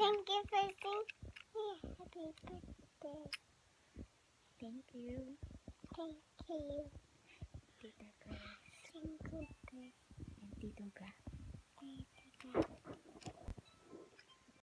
Thank you for singing. Happy birthday. Thank you. Thank you. Tita Grace Thank you. and Tito Ga.